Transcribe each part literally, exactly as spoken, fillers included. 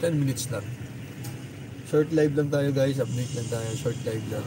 ten minutes lang. Short live lang tayo guys, update lang tayo, short live lang.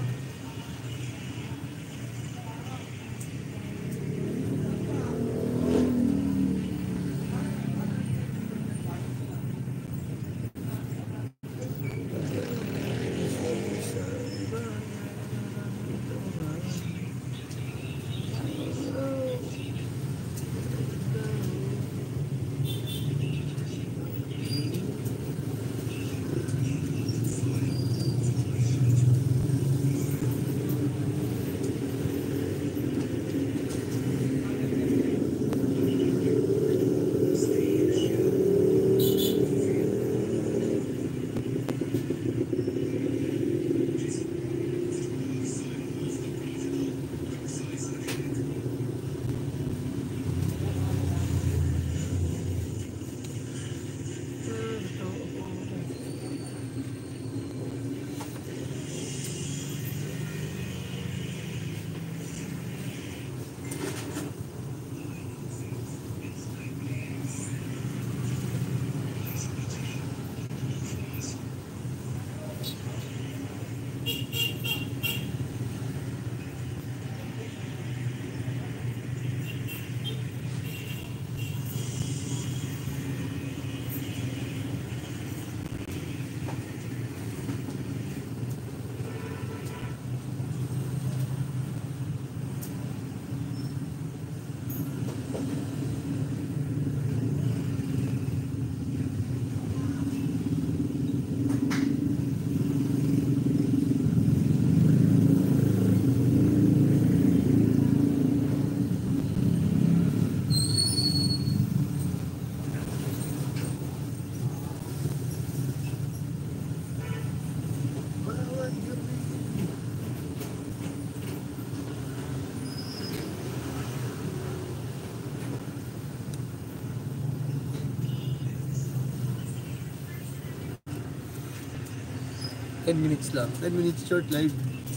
ten minutes lang. ten minutes short live.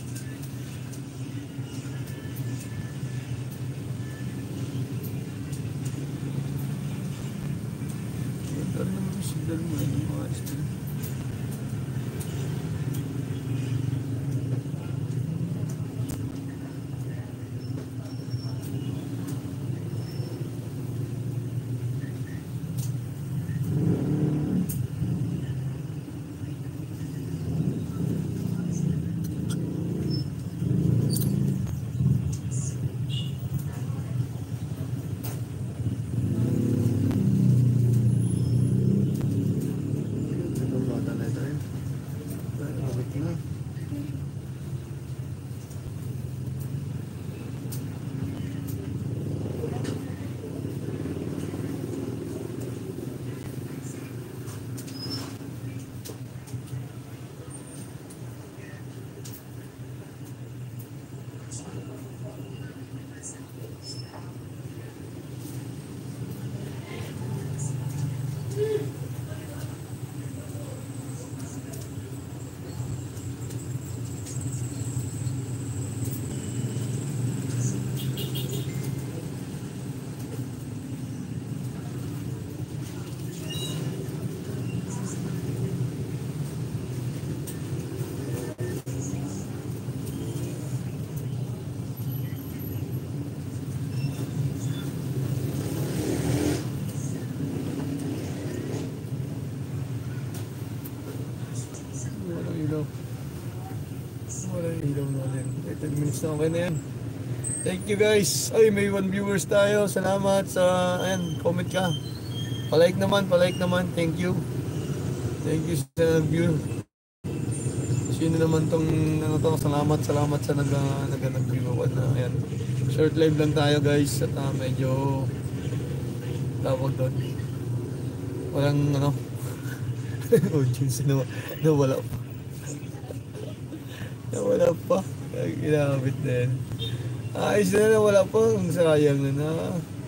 Ito rin naman yung signal mo. Yung mga signal. ten minutes na, okay na yan. Thank you guys. Ay, may one viewers tayo. Salamat sa, ayan, comment ka. Palike naman, palike naman. Thank you. Thank you sa view. Sino naman tong, ano to, salamat, salamat sa nag, nag, nag-view ako na, ayan. Short live lang tayo guys. At uh, medyo, tawag doon. Walang, ano, audience na, nawala pa. Nawala pa. Ay, ginamit din. Ayos na na, wala pa. Ang sayang na na.